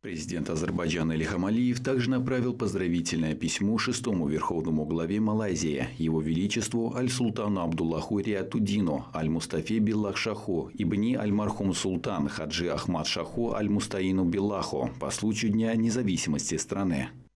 Президент Азербайджана Ильхам Алиев также направил поздравительное письмо шестому верховному главе Малайзии, Его Величеству Аль-Султану Абдуллаху Риатуддину Аль-Мустафе Биллах Шаху Ибни Аль-Мархум Султан Хаджи Ахмад Шаху Аль-Мустаину Биллаху по случаю Дня независимости страны.